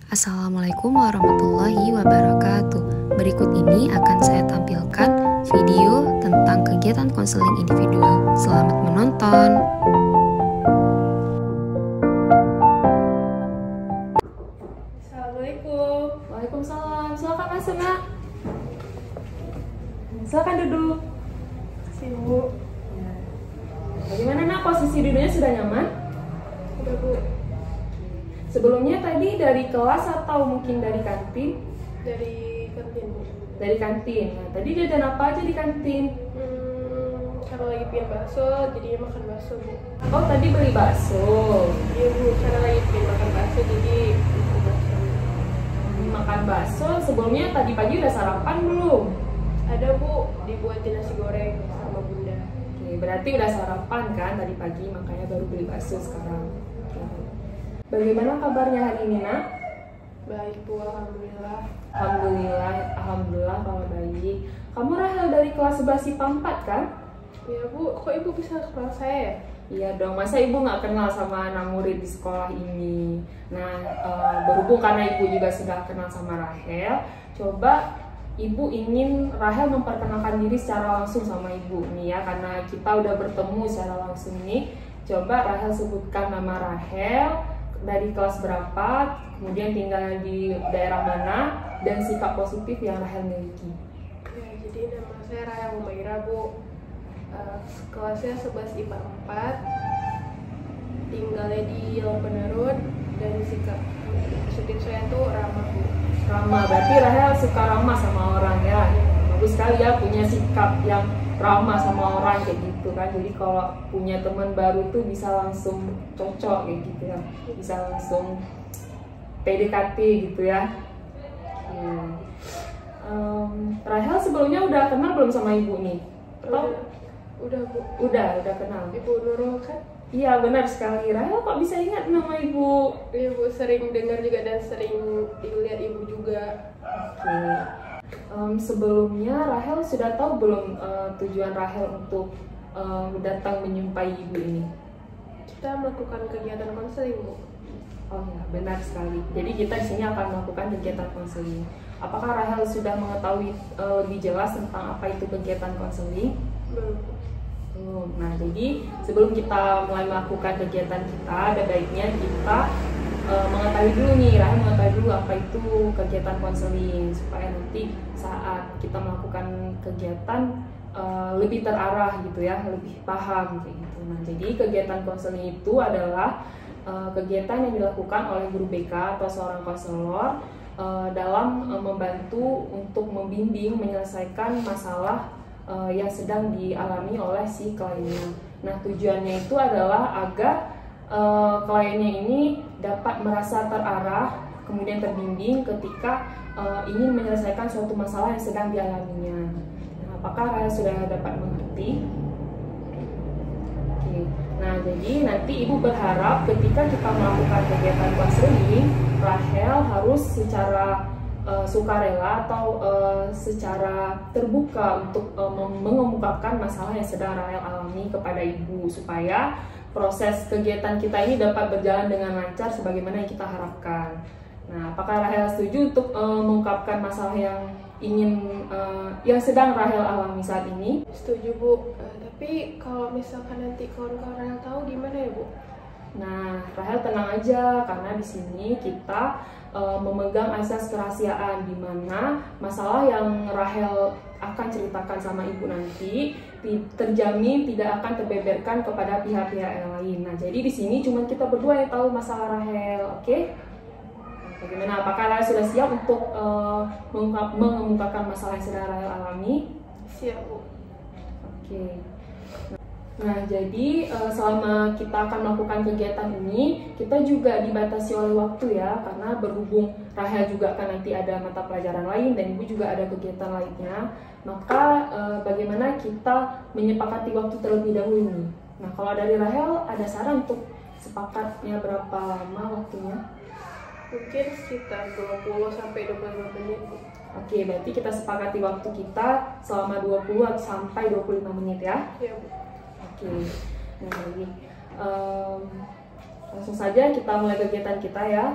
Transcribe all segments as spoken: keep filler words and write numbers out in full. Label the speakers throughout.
Speaker 1: Assalamualaikum warahmatullahi wabarakatuh. Berikut ini akan saya tampilkan video tentang kegiatan konseling individual. Selamat menonton.
Speaker 2: Assalamualaikum. Waalaikumsalam. Silakan masuk, Nak. Silakan duduk. Kasih, Bu. Ya. Bagaimana, Nak? Posisi duduknya sudah nyaman?
Speaker 3: Udah, Bu.
Speaker 2: Sebelumnya tadi dari kelas atau mungkin dari kantin?
Speaker 3: Dari kantin, Bu.
Speaker 2: Dari kantin. Nah, tadi jajan apa aja di kantin?
Speaker 3: Hmm, karena lagi pengen bakso, jadinya makan bakso, Bu.
Speaker 2: Oh, tadi beli bakso.
Speaker 3: Iya, Bu. Karena lagi pengen makan bakso, jadi makan bakso.
Speaker 2: Makan bakso. Sebelumnya tadi pagi udah sarapan belum?
Speaker 3: Ada, Bu. Dibuatin nasi goreng sama Bunda.
Speaker 2: Oke, berarti udah sarapan kan tadi pagi, makanya baru beli bakso sekarang. Oke. Bagaimana kabarnya hari ini, Nak?
Speaker 3: Baik, Bu. Alhamdulillah.
Speaker 2: Alhamdulillah, Alhamdulillah kalau baik. Kamu Rahel dari kelas sebelas I P A empat kan?
Speaker 3: Iya, Bu. Kok Ibu bisa kenal saya ya?
Speaker 2: Iya dong, masa Ibu nggak kenal sama anak murid di sekolah ini? Nah, e, berhubung karena Ibu juga sudah kenal sama Rahel, coba Ibu ingin Rahel memperkenalkan diri secara langsung sama Ibu nih ya, karena kita udah bertemu secara langsung nih. Coba Rahel sebutkan nama Rahel, dari kelas berapa, kemudian tinggal di daerah mana, dan sikap positif yang Rahel miliki.
Speaker 3: Ya, jadi nama saya Rahel Umaira, Bu. Uh, kelasnya sebelas I P A empat, tinggalnya di Lopenarun, dan sikap positif saya tuh ramah, Bu.
Speaker 2: Ramah, berarti Rahel suka ramah sama orang ya. Bagus sekali ya punya sikap yang ramah sama orang kayak gitu kan. Jadi kalau punya teman baru tuh bisa langsung cocok kayak gitu ya. Bisa langsung P D K T gitu ya. Hmm. Um, Rahel sebelumnya udah kenal belum sama Ibu nih? Atau?
Speaker 3: Udah, udah, Bu.
Speaker 2: Udah, udah kenal.
Speaker 3: Ibu Nurul kan?
Speaker 2: Iya benar sekali. Rahel kok bisa ingat nama Ibu?
Speaker 3: Iya, Bu, sering dengar juga dan sering lihat Ibu juga.
Speaker 2: Oke. Um, sebelumnya Rahel sudah tahu belum uh, tujuan Rahel untuk um, datang menyumpai Ibu ini?
Speaker 3: Kita melakukan kegiatan konseling, Bu.
Speaker 2: Oh ya, benar sekali. Jadi kita di sini akan melakukan kegiatan konseling. Apakah Rahel sudah mengetahui uh, lebih jelas tentang apa itu kegiatan konseling?
Speaker 3: Belum, Bu.
Speaker 2: Oh, nah, jadi sebelum kita mulai melakukan kegiatan kita, ada baiknya kita uh, mengetahui dulu nih, Rahel mengetahui dulu apa itu kegiatan konseling, supaya nanti saat kita melakukan kegiatan uh, lebih terarah gitu ya, lebih paham kayak gitu. Nah, jadi kegiatan konseling itu adalah uh, kegiatan yang dilakukan oleh guru B K atau seorang konselor uh, dalam uh, membantu untuk membimbing menyelesaikan masalah Uh, yang sedang dialami oleh si kliennya. Nah, tujuannya itu adalah agar uh, kliennya ini dapat merasa terarah, kemudian terbimbing ketika uh, ingin menyelesaikan suatu masalah yang sedang dialaminya. Nah, apakah Rahel sudah dapat mengerti? Oke. Nah, jadi nanti Ibu berharap ketika kita melakukan kegiatan konseling, Rahel harus secara Uh, sukarela atau uh, secara terbuka untuk uh, mengemukakan masalah yang sedang Rahel alami kepada Ibu, supaya proses kegiatan kita ini dapat berjalan dengan lancar sebagaimana yang kita harapkan. Nah, apakah Rahel setuju untuk uh, mengungkapkan masalah yang ingin uh, yang sedang Rahel alami saat ini?
Speaker 3: Setuju, Bu. Uh, tapi kalau misalkan nanti kawan-kawan Rahel tahu gimana ya, Bu?
Speaker 2: Nah, Rahel tenang aja, karena di sini kita uh, memegang asas kerahasiaan, di mana masalah yang Rahel akan ceritakan sama Ibu nanti terjamin tidak akan terbeberkan kepada pihak-pihak yang lain. Nah, jadi di sini cuma kita berdua yang tahu masalah Rahel, oke? Okay? Bagaimana? Apakah Rahel sudah siap untuk uh, mengemukakan masalah yang sedang Rahel alami?
Speaker 3: Siap, Bu.
Speaker 2: Oke. Okay. Nah, jadi selama kita akan melakukan kegiatan ini, kita juga dibatasi oleh waktu ya, karena berhubung Rahel juga akan nanti ada mata pelajaran lain dan Ibu juga ada kegiatan lainnya, maka eh, bagaimana kita menyepakati waktu terlebih dahulu nih. Nah, kalau dari Rahel ada saran untuk sepakatnya berapa lama waktunya?
Speaker 3: Mungkin sekitar dua puluh sampai dua puluh lima menit.
Speaker 2: Oke, berarti kita sepakati waktu kita selama dua puluh sampai dua puluh lima menit ya?
Speaker 3: Iya, Bu.
Speaker 2: Oke, nah jadi um, langsung saja kita mulai kegiatan kita ya.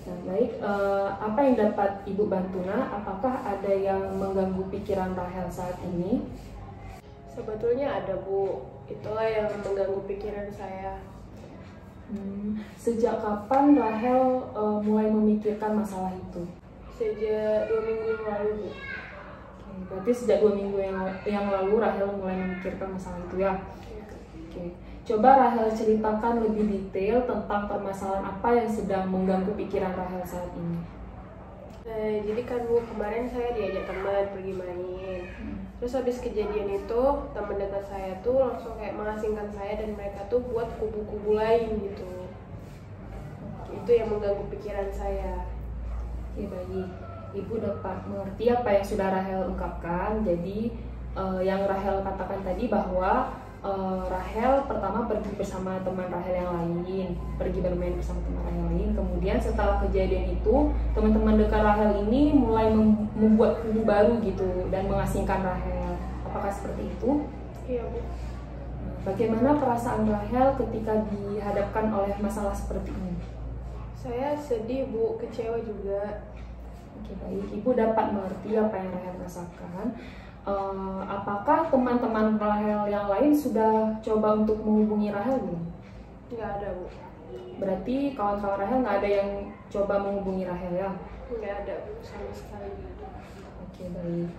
Speaker 2: Nah, baik, uh, apa yang dapat Ibu bantu, Nak? Apakah ada yang mengganggu pikiran Rahel saat ini?
Speaker 3: Sebetulnya ada, Bu. Itulah yang mengganggu pikiran saya.
Speaker 2: Hmm, sejak kapan Rahel uh, mulai memikirkan masalah itu?
Speaker 3: Sejak dua minggu yang lalu, Bu.
Speaker 2: Oke, berarti sejak dua minggu yang, yang lalu Rahel mulai memikirkan masalah itu ya? Oke, coba Rahel ceritakan lebih detail tentang permasalahan apa yang sedang mengganggu pikiran Rahel saat ini.
Speaker 3: Nah, jadi kan Bu, kemarin saya diajak teman pergi main. Hmm. Terus habis kejadian itu, teman dekat saya tuh langsung kayak mengasingkan saya dan mereka tuh buat kubu-kubu lain gitu. Itu yang mengganggu pikiran saya.
Speaker 2: Oke, baik. Ibu dapat mengerti apa yang sudah Rahel ungkapkan. Jadi uh, yang Rahel katakan tadi bahwa uh, Rahel pertama pergi bersama teman Rahel yang lain, pergi bermain bersama teman Rahel yang lain. Kemudian setelah kejadian itu, teman-teman dekat Rahel ini mulai mem membuat kubu baru gitu dan mengasingkan Rahel. Apakah seperti itu?
Speaker 3: Iya, Bu.
Speaker 2: Bagaimana perasaan Rahel ketika dihadapkan oleh masalah seperti ini?
Speaker 3: Saya sedih, Bu, kecewa juga.
Speaker 2: Oke, baik. Ibu dapat mengerti apa yang Rahel rasakan. Uh, apakah teman-teman Rahel yang lain sudah coba untuk menghubungi Rahel belum?
Speaker 3: Nggak ada, Bu.
Speaker 2: Berarti kawan-kawan Rahel nggak ada yang coba menghubungi Rahel ya?
Speaker 3: Nggak ada, Bu, sama sekali.
Speaker 2: Oke, baik.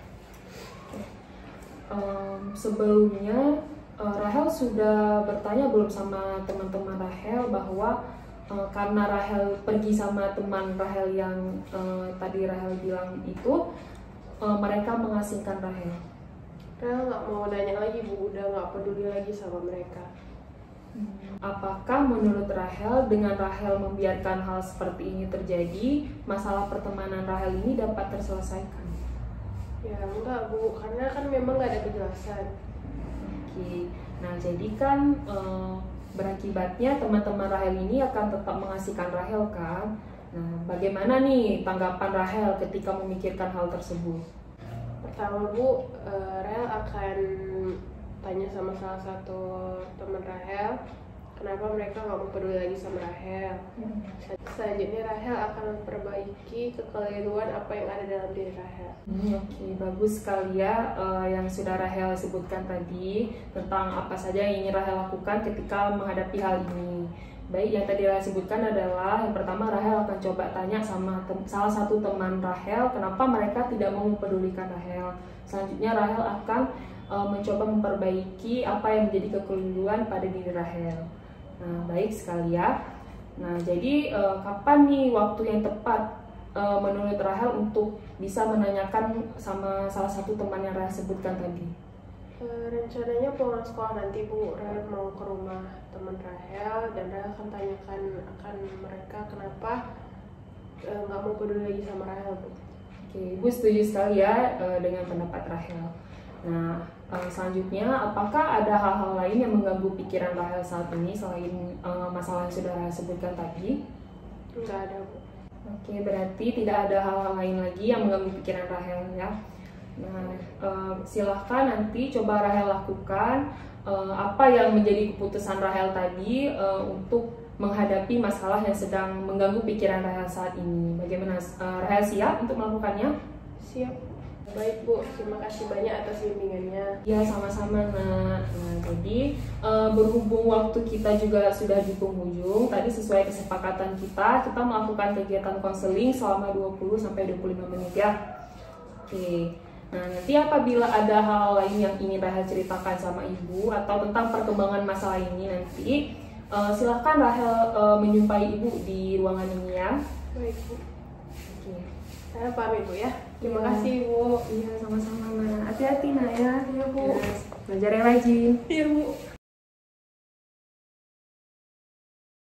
Speaker 2: Um, sebelumnya uh, Rahel sudah bertanya belum sama teman-teman Rahel bahwa uh, karena Rahel pergi sama teman Rahel yang uh, tadi Rahel bilang itu uh, mereka mengasingkan Rahel.
Speaker 3: Rahel nggak mau nanya lagi, Bu, udah nggak peduli lagi sama mereka.
Speaker 2: Hmm. Apakah menurut Rahel dengan Rahel membiarkan hal seperti ini terjadi, masalah pertemanan Rahel ini dapat terselesaikan?
Speaker 3: Ya enggak, Bu, karena kan memang nggak ada kejelasan.
Speaker 2: Oke, nah jadi kan e, berakibatnya teman-teman Rahel ini akan tetap mengasihkan Rahel kan. Nah, bagaimana nih tanggapan Rahel ketika memikirkan hal tersebut?
Speaker 3: Pertama, Bu, e, Rahel akan tanya sama salah satu teman Rahel kenapa mereka nggak mau peduli lagi sama Rahel. Hmm. Selanjutnya Rahel akan memperbaiki kekeliruan apa yang ada dalam diri Rahel.
Speaker 2: Hmm, Oke, okay. Bagus sekali ya uh, yang sudah Rahel sebutkan tadi tentang apa saja yang ingin Rahel lakukan ketika menghadapi hal ini. Baik, yang tadi Rahel sebutkan adalah yang pertama Rahel akan coba tanya sama salah satu teman Rahel kenapa mereka tidak mau mempedulikan Rahel. Selanjutnya Rahel akan uh, mencoba memperbaiki apa yang menjadi kekeliruan pada diri Rahel. Nah, baik sekali ya. Nah, jadi uh, kapan nih waktu yang tepat uh, menurut Rahel untuk bisa menanyakan sama salah satu teman yang Rahel sebutkan tadi?
Speaker 3: Uh, rencananya pulang sekolah nanti, Bu, Rahel mau ke rumah teman Rahel dan Rahel akan tanyakan akan mereka kenapa nggak uh, mau peduli lagi sama Rahel, Bu.
Speaker 2: Oke, Ibu setuju sekali ya uh, dengan pendapat Rahel. Nah, uh, selanjutnya apakah ada hal-hal lain yang mengganggu pikiran Rahel saat ini selain uh, masalah yang sudah Rahel sebutkan tadi?
Speaker 3: Enggak ada, Bu.
Speaker 2: Oke, berarti tidak ada hal-hal lain lagi yang mengganggu pikiran Rahel ya. Nah, uh, silahkan nanti coba Rahel lakukan uh, apa yang menjadi keputusan Rahel tadi uh, untuk menghadapi masalah yang sedang mengganggu pikiran Rahel saat ini. Bagaimana, uh, Rahel siap untuk melakukannya?
Speaker 3: Siap. Baik, Bu, terima kasih banyak atas bimbingannya.
Speaker 2: Ya, sama-sama, Nak. Nah, jadi uh, berhubung waktu kita juga sudah di penghujung, tadi sesuai kesepakatan kita, kita melakukan kegiatan konseling selama dua puluh sampai dua puluh lima menit ya. Oke. Nah, nanti apabila ada hal lain yang ingin Rahel ceritakan sama Ibu atau tentang perkembangan masalah ini nanti, uh, silahkan Rahel uh, menjumpai Ibu di ruangan ini ya.
Speaker 3: Baik, Bu.
Speaker 2: Oke.
Speaker 3: Saya pamit, Bu ya. Terima
Speaker 2: ya.
Speaker 3: kasih, Bu.
Speaker 2: Iya, sama-sama, Nak. Hati-hati, Nak ya.
Speaker 3: Iya, Bu.
Speaker 2: Yes. Belajar yang rajin.
Speaker 3: Iya, Bu.